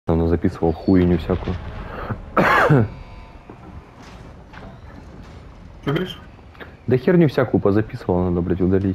Она записывал хуйню всякую. Что говоришь? Да херню всякую позаписывал, надо, блядь, удалить.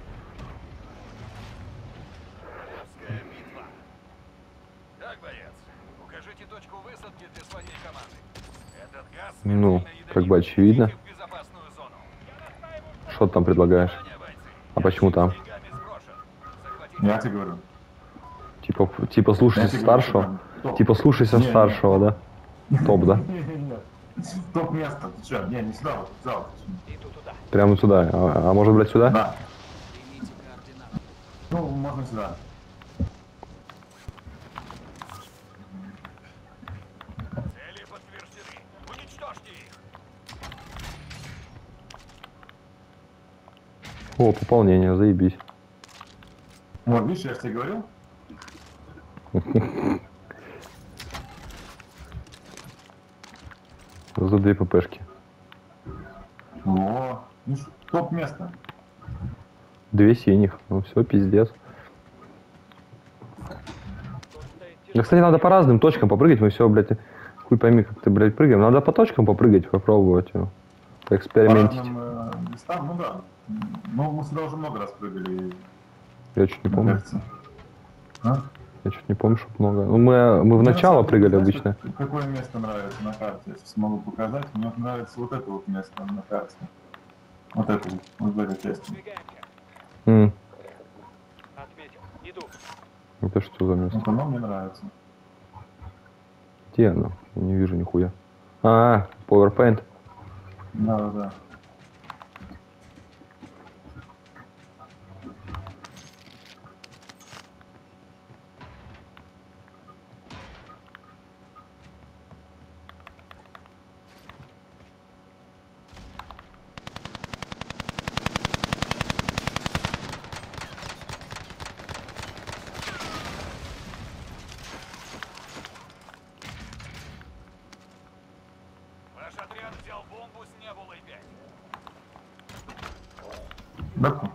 Битва. Так, боец, укажите точку высадки для своей команды. Этот газ Ну, смертельно как бы ядовит. очевидно. Идите в безопасную зону. Что ты там предлагаешь? Внимание, бойцы. А почему там? Ящик с деньгами сброшен. Захватите Я тебе говорю. Типа слушайся Я тебе говорю, что старшего? там топ. Типа слушайся Не, старшего, да? Топ, да? Не-не-не. Топ место. Ты что? Не сюда, вот сюда. Иду туда. Прямо сюда. А может, блядь, сюда? Да. Примите координаты. Ну, можно сюда. Цели подтверждены. Уничтожьте их. О, пополнение, заебись. Вот, видишь, я же тебе говорил. За 2 ППшки. О, видишь, топ место. 2 синих. Ну все, пиздец. Да, кстати, надо по разным точкам попрыгать. Мы все, блядь, хуй пойми, как ты, блядь, прыгаем. Надо по точкам попрыгать, попробовать. По Поэкспериментить. разным местам, ну да. Ну, мы сюда уже много раз прыгали. Я чуть не Мне помню. кажется. А? Я чуть не помню, что много. Ну, мы в Мне начало на самом деле, прыгали знаешь, обычно. Какое место нравится на карте? Я сейчас могу показать. Мне вот нравится вот это вот место на карте. Вот это вот в этой части. М, Отметил. Иду. Это что за место? Вот оно мне нравится. Где оно? Я не вижу нихуя. PowerPoint. Да. Ваш отряд взял бомбу с Небулой 5. Бэпку.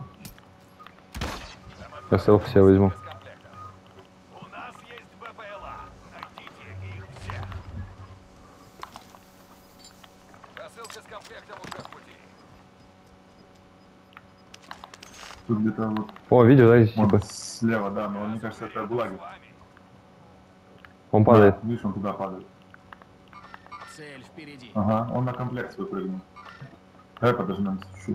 Я селфи себе возьму. У нас есть БПЛА. Найдите их всех. Посылка с комплектом уже в пути. Тут где-то вот О, видишь, да, вон типа, слева, да, но мне кажется, это Гулаги. С вами. он падает. Да, видишь, он туда падает. Цель впереди. Ага, он на комплект свой прыгнул. Давай подожмем чуть-чуть.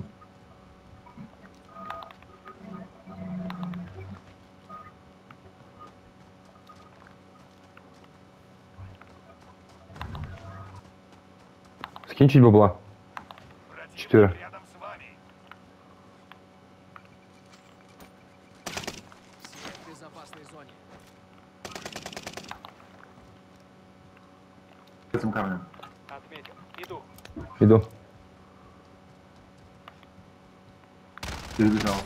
Скинь чуть бабла. Противник 4. рядом с вами. Все в безопасной зоне. Этим камнем. Отметил. Иду. Иду. Перебежал.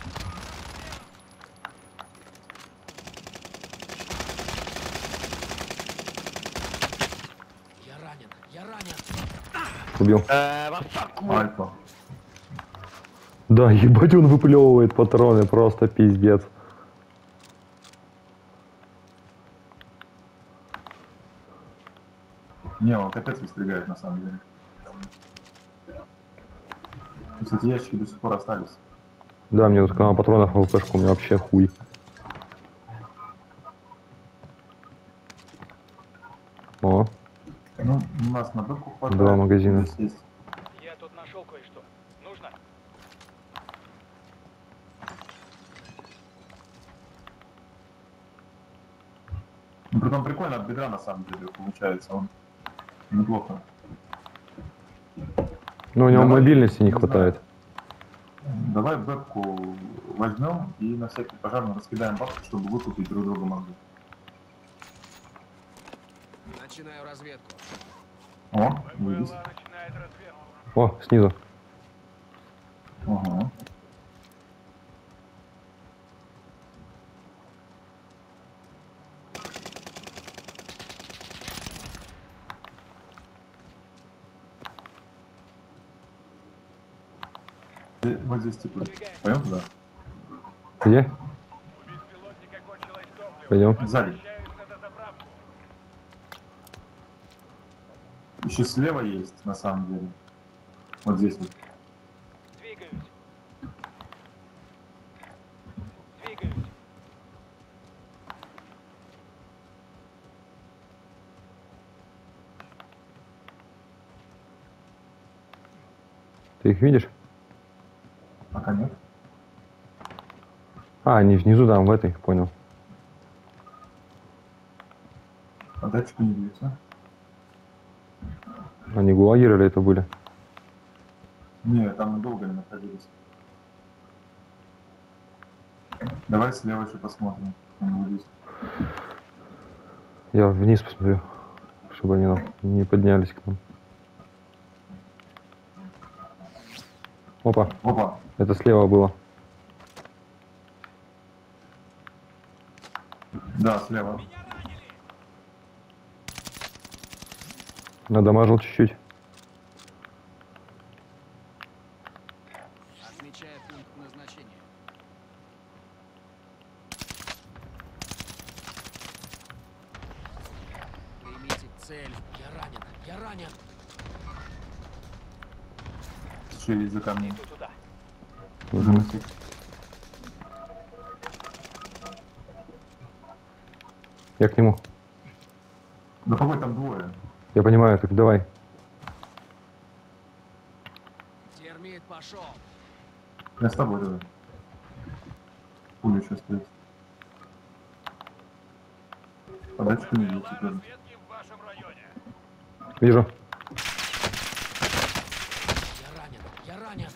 Я ранен. Убил. Альфа. Да, ебать, он выплевывает патроны, просто пиздец. Не, он капец выстригает на самом деле. Кстати, ящики до сих пор остались. Да, мне вот канал патронов на ВПшку, у меня вообще хуй. О, Ну, у нас на бэпку хватает. 2 магазина. Здесь есть. Я тут нашел кое-что. Нужно? Ну, притом прикольно от бедра на самом деле получается. Он неплохо. Ну, у него Давай, мобильности не не хватает. Давай бэпку возьмем и на всякий пожарный раскидаем бабки, чтобы выкупить друг друга могли. Начинаю разведку. О, видишь? БПЛА начинает разведку. О, снизу. Ага. Вот здесь типа. Пойдем туда? Где? У беспилотника кончилось топливо. Пойдем. Сзади. Возвращаюсь на дозаправку. Еще слева есть, на самом деле. Вот здесь вот. Двигаюсь. Двигаюсь. Ты их видишь? Пока нет. А, они внизу там, в этой, понял. А датчика не двигается. Они гулагеры это были. Не, там мы долго не находились. Давай слева еще посмотрим. Там здесь. Я вниз посмотрю, чтобы они нам не поднялись к нам. Опа, Опа. это слева было. Да, слева. Надамажил чуть-чуть. Отмечаю пункт назначения. Примите цель. Я ранен. Я ранен. Через за камнем. Иду туда. Мгм. Я к нему. Да какой там двое? Я понимаю, так давай. Термит пошел. Я с тобой давай. Пуля еще стоит. А датчика не видел теперь. Разведки в вашем районе. Вижу. Я ранен. Я ранен.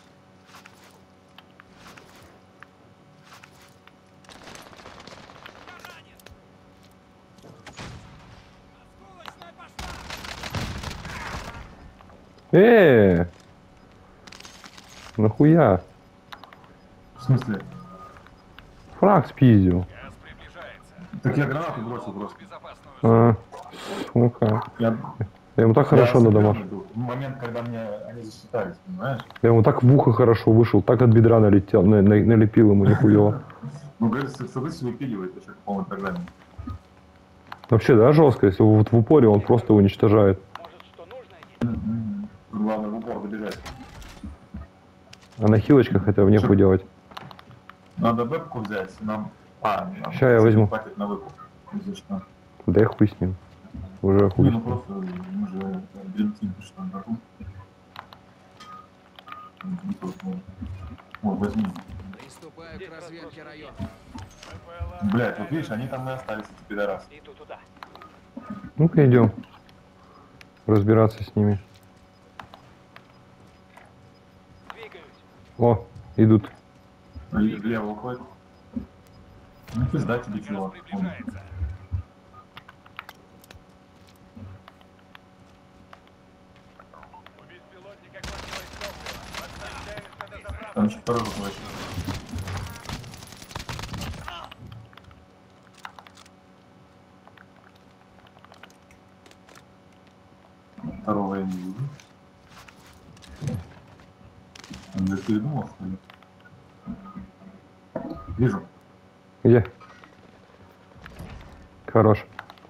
Нахуя? В смысле? Фраг спиздил. Газ приближается. Так я гранату бросил просто. Безопасную А, сука. Я Я ему так хорошо надамажил. осведомленный был. В момент, когда мне они засчитались, понимаешь? Я ему так в ухо хорошо вышел, так от бедра налетел, налепил ему нихуево. Ну, говорит, согласись, выпиливает еще по полной программе. Вообще, да, жестко, если вот в упоре он просто уничтожает. Может, что нужно? Главное в упор добежать. А на хилочках это нехуй делать. Надо вебку взять, нам... нам Ща я возьму. хватит на вебку. Если что. Да и хуй с ним. Уже хуй Не, с ну ним. просто мы же дринтим, что на ру. Вот, возьми. Приступаю к разведке района. БПЛА. Блять, вот видишь, они там и остались, эти пидорасы. Иду туда. Ну-ка идем. Разбираться с ними. Двигаюсь. О, идут. Влево уходит. Ну пизда тебе Газ чего. приближается. У беспилотника кончилось топливо. Подставляемся до заправки. Там еще второй уходит. Второго я не вижу. Он я передумал, что ли? Вижу. Где? Хорош.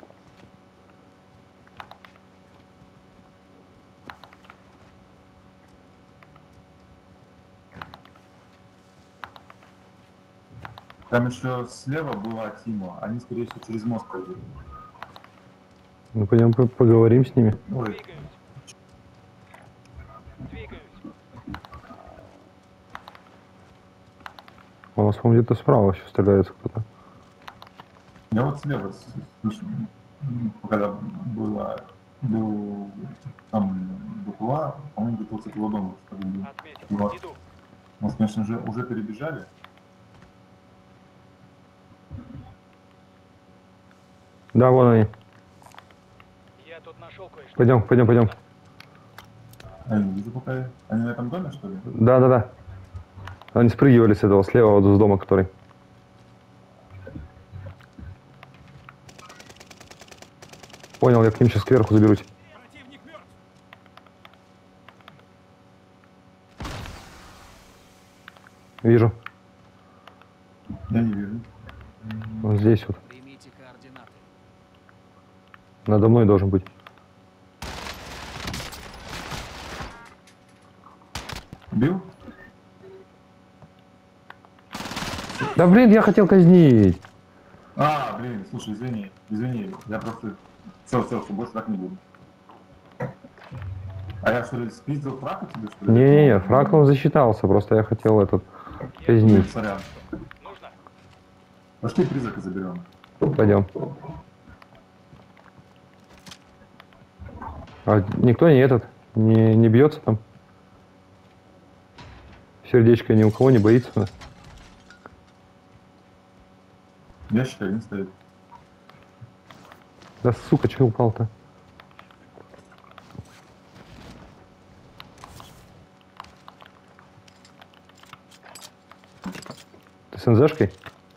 Там еще слева была Тима. Они, скорее всего, через мост пойдут. Ну пойдем поговорим с ними. Ой, Двигаюсь. Двигаюсь. У нас, по-моему, где-то справа еще стреляется кто-то. я вот слева слышу. Когда был там Буква, по-моему, где-то вот с этого дома. что ли, был. Отметил. Вот. Иду. Мы, конечно же, уже перебежали. Да, вон они. Я тут нашел кое-что. Пойдем, пойдем, пойдем. Я не вижу пока. Они на этом доме, что ли? Да, да, да. Они спрыгивали с этого слева, вот с дома, который. Понял, я к ним сейчас кверху заберусь. Противник мертв. Вижу. Я не вижу. Вот здесь вот. Примите координаты. Надо мной должен быть. Бил? Да блин, я хотел казнить. А, блин, слушай, извини, я просто... Все, больше так не буду. А я что ли спиздил фрака тебе, что ли? Не-не-не, фраг он засчитался, просто я хотел этот Блин, казнить. сорян. Нужно. Пошли призрака заберем. Пойдем. А никто не этот, не бьется там? Сердечко ни у кого не боится? Ящик один стоит. Да сука, че упал-то? Ты с НЗшкой?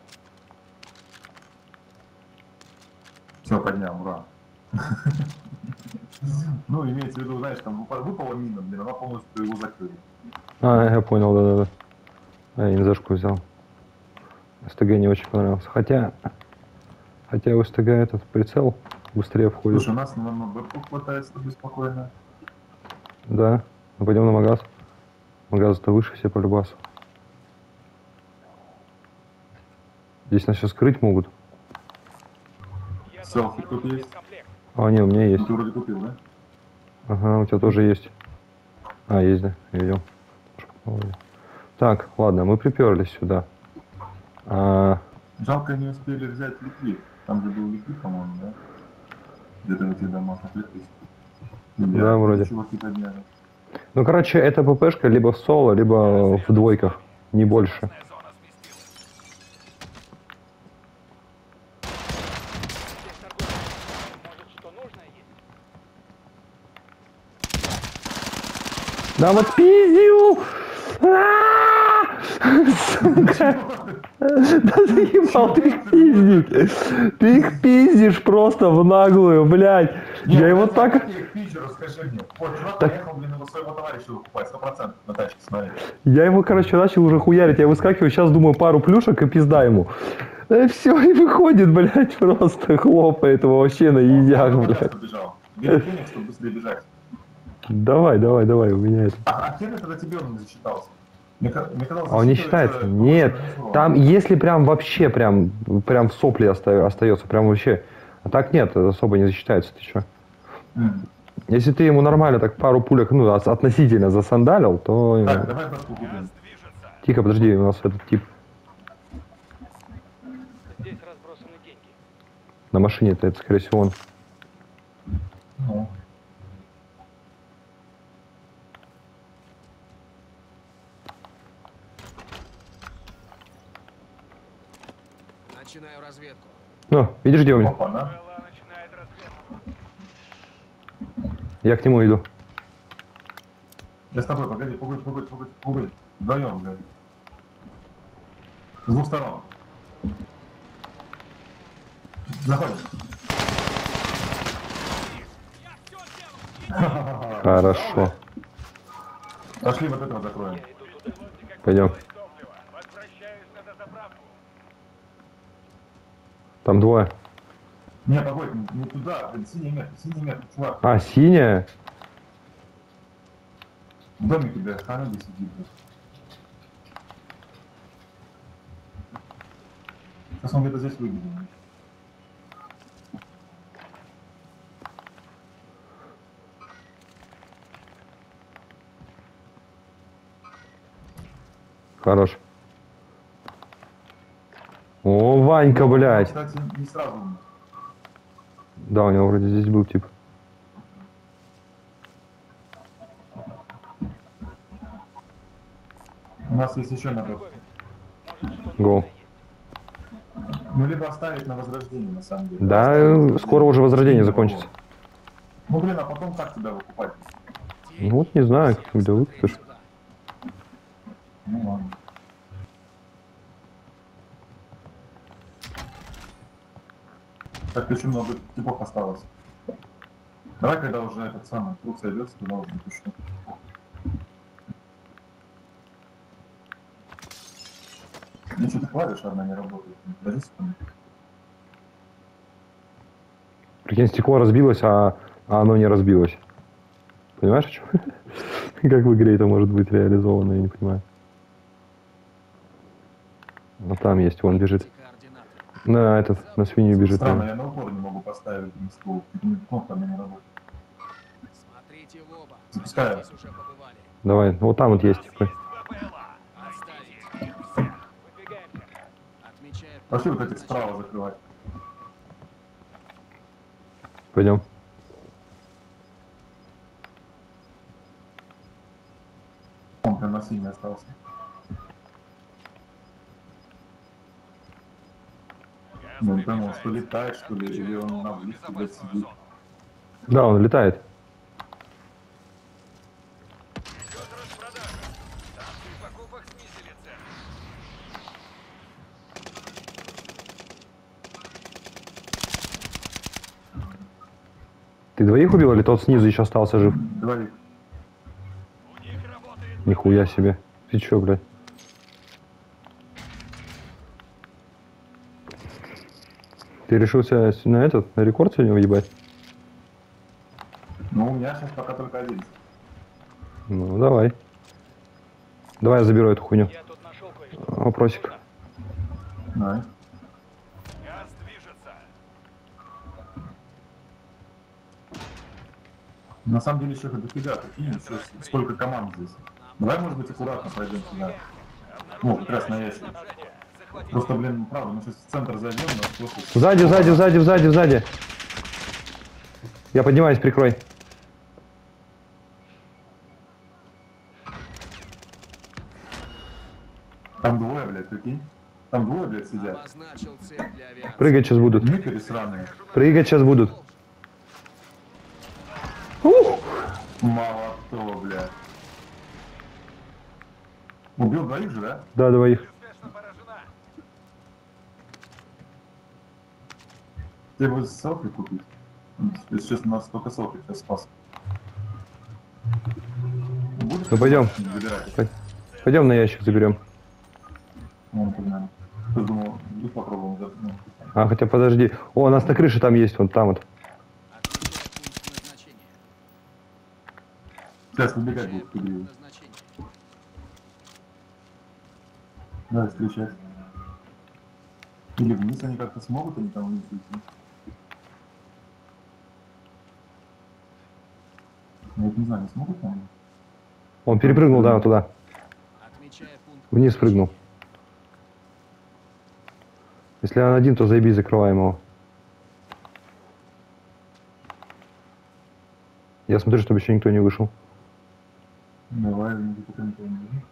Все, поднял, ура. Ну, имеется в виду, знаешь, там выпала мина, блин, она полностью его закрыла. А, я понял, да-да-да. А, я НЗшку взял. СТГ не очень понравился. Хотя у СТГ этот прицел быстрее входит. Слушай, у нас на бэпку хватает с тобой спокойно. Да. Ну, пойдем на магаз. Магаз-то выше все по любасу. Здесь нас сейчас скрыть могут. Я Селфи должен тут весь есть? комплект. А, не, у меня есть. Ты вроде купил, да? Ага, у тебя тоже есть. А, есть, да, я видел. Так, ладно, мы приперлись сюда. А, Жалко, не успели взять ликвид. Там же был ликвид, по-моему, да? Где-то в этих домах отвлеклись. Да, вроде. Чуваки подняли. ну, короче, это ППшка либо в соло, либо в двойках. Не больше. Зона сместилась. Здесь торговля. Может, что нужно есть? Да вот пиздил! Сука! Да заебал, ты их пиздить! Ты их пиздишь просто в наглую, блядь! Я его так... Как я их пизжу, расскажи мне. Вот, чувак поехал, блин, его своего товарища выкупать, 100% на тачке, смотри. Я его, короче, начал уже хуярить, я выскакиваю, сейчас думаю пару плюшек и пизда ему. Все, и выходит, блядь, просто хлопает его вообще на едях, Он блядь. побежал. Бери денег, чтобы быстрее бежать. Давай, у меня это. А хер тогда тебе он не засчитался? Мне казалось, А он не засчитывается считается? Нет. повышенный Там, урон. если прям вообще, прям в сопли остается, прям вообще. А так нет, особо не засчитается, ты чё? Если ты ему нормально так пару пулек, ну, относительно засандалил, то... Так, давай братку купим. Газ движется. Тихо, подожди, у нас этот тип Здесь разбросаны деньги. на машине-то, это, скорее всего, он. Ну. Начинаю разведку. Ну, видишь, где у меня? Опа, да? БПЛА начинает разведку. Я к нему иду. Я с тобой, погоди. Вдвоем, блядь. С двух сторон. Заходим. Хорошо. Пошли вот этого закроем. Я иду туда. Как Пойдем. кончилось топливо. Возвращаюсь на дозаправку. Там двое. Не, погодь, не туда, блин, синий метр, чувак. А, синяя? В домике, блядь, охрана сидит, блядь. Сейчас он где-то здесь выглядит. Хорош. О, Ванька, блядь. Кстати, не сразу. Да, у него вроде здесь был тип. У нас есть еще надо. Гоу. Ну, либо оставить на возрождение, на самом деле. Да, Оставить на возрождение. скоро уже возрождение Не закончится. было. Ну, блин, а потом как тебя выкупать? Ну вот не знаю, Всех как тебя смотреть выкупишь. сюда. Ну, ладно. Так, еще много типов осталось. Давай, когда уже этот самый круг сойдется, тогда уже напишу. Ну, что-то клавиша одна не работает. Подожди секунду. Прикинь, стекло разбилось, а оно не разбилось. Понимаешь, о чем? Как в игре это может быть реализовано, я не понимаю. Вот там есть, он бежит. Координаты. На этот, на свинью бежит. Странно, я на упор не могу поставить на стол. Кнопка не работает. Смотрите в оба. Запускаю. Здесь уже побывали. Давай, вот там вот есть. Есть БПЛА. Отставить. Выдвигаемся. Отмечаю. Пошли вот пункт этих справа закрывать. Пойдем. Он прям на синий остался. Газ Ну, не пойму, что приближается. летает, что ли, или он на Новую близко безопасную сидит. зону. Да, он летает. Идет распродажа. Станции покупок снизили цены. Ты двоих убил или тот снизу еще остался жив? Двоих. У них работает Нихуя себе. Ты че, блядь? Ты решился на этот, на рекорд сегодня въебать? Ну, у меня сейчас пока только один. Ну, давай. Давай я заберу эту хуйню. Я тут нашел кое-что. Вопросик. Давай. Газ движется. На самом деле еще дофига, прикинь, сколько команд здесь. Давай, может быть, аккуратно пройдем сюда. Ну, как раз на ящик. Просто, блин, правда, мы сейчас в центр зайдем, но слушай, Сзади, сзади, сзади, сзади, сзади. Я поднимаюсь, прикрой. там двое, блядь, прикинь. Там двое, блядь, сидят. Обозначил цель для авиации. Прыгать сейчас будут. Мы пересраные. Прыгать сейчас будут. Ух! Мало кто, блядь. Убил двоих же, да? Да, двоих. Успешно поражена. Ты его селфи купить? Если честно, у нас только селфи сейчас спас. Будешь Ну, пойдем. забирать? Пойдем на ящик заберем. Вон, погнали. Ты думал, тут попробуем. Ну, А, хотя подожди. О, у нас на крыше там есть, вон там вот. Отмечаю пункт назначения. Сейчас выбегать Отмечаю будет пункт впереди. назначения. Да, встречать. Или вниз они как-то смогут, они там вниз идти. Я вот не знаю, не смогут там? Он перепрыгнул, да, вот туда. Отмечаю пункт Вниз прыгнул. назначения. Если он один, то заебись, закрываем его. Я смотрю, чтобы еще никто не вышел. Давай, ну, пока никого не вижу.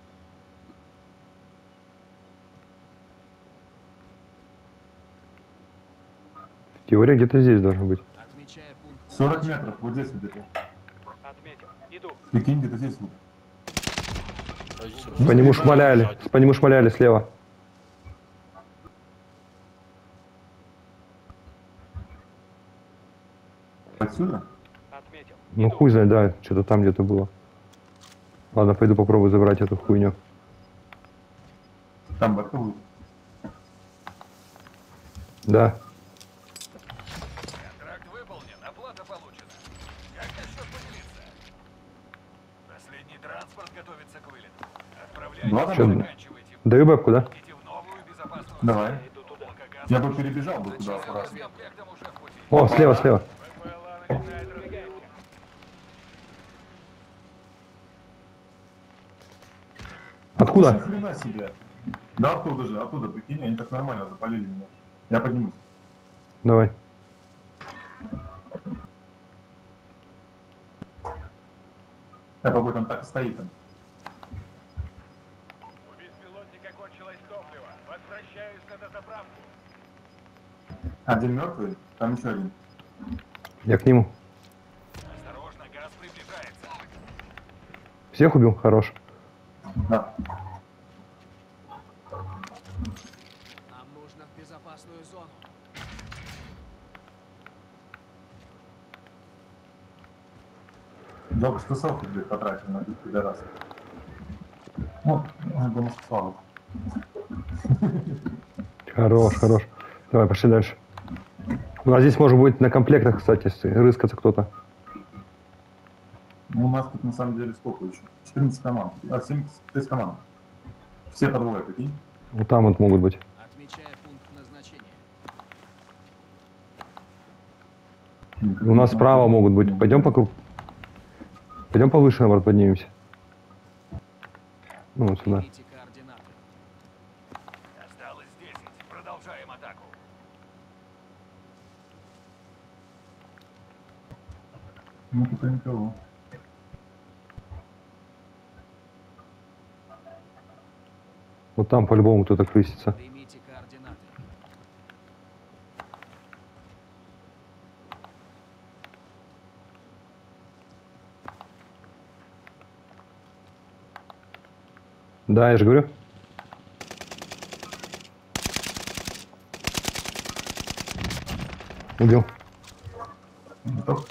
Теория где-то здесь должна быть. Отмечаю пункт 40 назначения. метров, вот здесь где-то. Отметил. Иду. Прикинь, где-то здесь вот. По нему шмаляли слева. Отсюда? Отметил. Ну хуй знает, да, что-то там где-то было. Ладно, пойду попробую забрать эту хуйню. Там бака будет. Да. Контракт выполнен, оплата получена. Как насчет поделиться? Последний транспорт готовится к вылету. Отправляйтесь, Ладно, Чё, заканчивайте. даю бэбку, да? Идите в новую безопасную Давай. зону. Иду туда. Я бы перебежал бы туда аккуратно. С комплектом уже в пути. О, слева, слева. БПЛА начинает разбегаться. Откуда? Ни хрена себе. Да, оттуда же, оттуда, прикинь, они так нормально запалили меня. Я поднимусь. Давай. Я попробую, там так и стоит там. У беспилотника кончилось топливо. Возвращаюсь на дозаправку. Один мертвый, там еще один. Я к нему. Осторожно, газ приближается. Всех убил? Хорош. Да. Нам нужно в безопасную зону. Жалко, что селфи, блядь, потратил на этих пидорасов. Вот, гомосексуалов. Хорош, хорош. Давай, пошли дальше. У нас здесь может быть на комплектах, кстати, рыскаться кто-то. Ну, у нас тут на самом деле сколько еще? 14 команд. 76 команд. Все по двое, прикинь? Вот там вот могут быть. Отмечая пункт назначения. У нас справа могут быть. Пойдем по кругу. Пойдем повыше, наоборот, поднимемся. Ну, вот сюда. Примите координаты. Осталось 10. Продолжаем атаку. Ну, тут никого. Вот там по-любому кто-то крысится. Примите координаты. Да, я же говорю. Убил. Готов?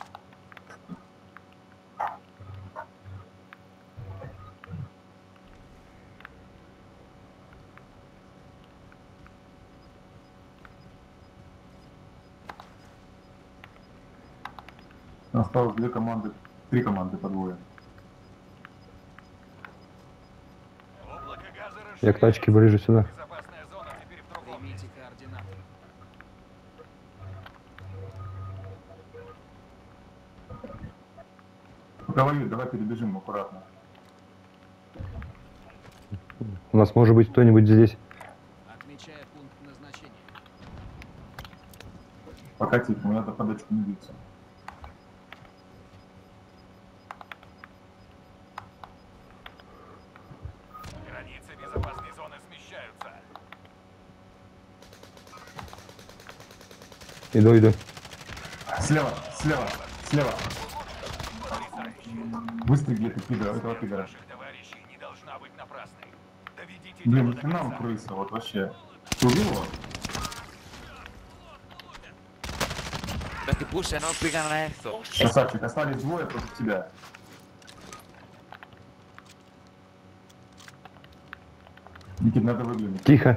Осталось две команды, 3 команды по двое. Облако газа Я к тачке ближе сюда. Безопасная зона теперь в другом Примите месте. координаты. Пока воюют, давай перебежим аккуратно. У нас может быть кто-нибудь здесь. Отмечая пункт назначения. Пока тихо, мне надо подачку не биться. Границы безопасной зоны смещаются. Иду, иду. Слева, слева, слева. Быстрый где-то пидор, этого пидора. Наших товарищей не должна быть напрасной. Доведите Блин, дело до ты нам конца. крыса, вот вообще. Ты убил его? Los que puse no explican nada de esto. Красавчик, остались двое против тебя. Никит, надо выглянуть. Тихо.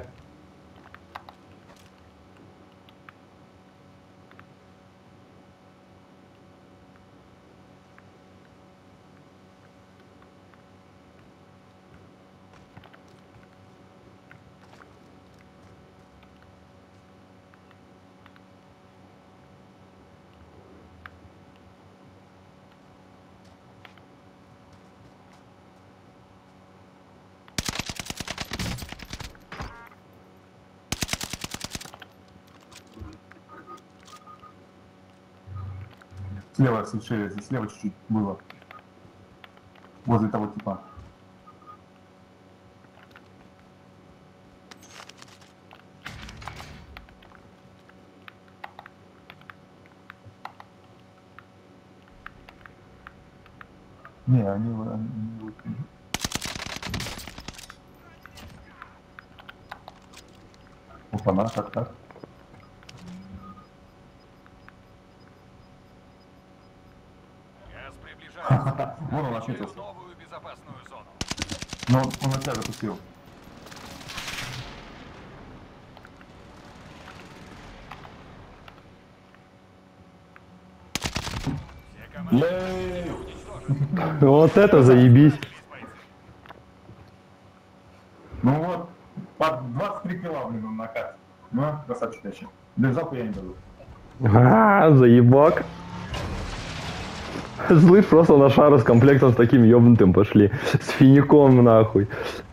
Слева, слева чуть-чуть было. Возле того типа. Не, они вот. Опа-на, как так? Газ приближается. Вон он Отмечаю отметился. новую безопасную зону. Но он на тебя запустил. Все команды Ей! уничтожены. Вот это заебись. Бойцы. Ну вот, под 23 кило, блин, он на карте. Ну, красавчик еще. Да жалко я не даю. Заебок. Слышь, просто на шару с комплектом с таким ёбнутым пошли. С фиником нахуй.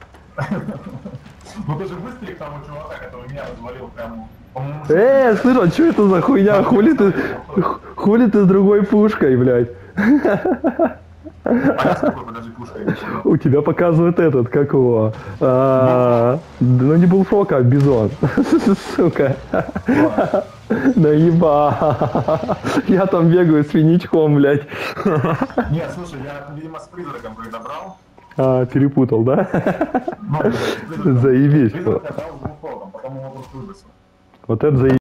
Ну ты же быстрее того чувака, который меня развалил прямо. По-моему, Слышь, а что это за хуйня? Хули ты с другой пушкой, блядь? а я с какой, подожди, пушкой я не понял. У тебя показывает этот, как его? Ну не Булшок, а Бизон. Сука. Наеба. Я там бегаю с финичком, блядь. Нет, слушай, я, видимо, с призраком когда брал. Перепутал, да? Ну, с призраком. Заебись. Призрак я брал с двухфолдом, потом его просто выбросил. Вот это заебись.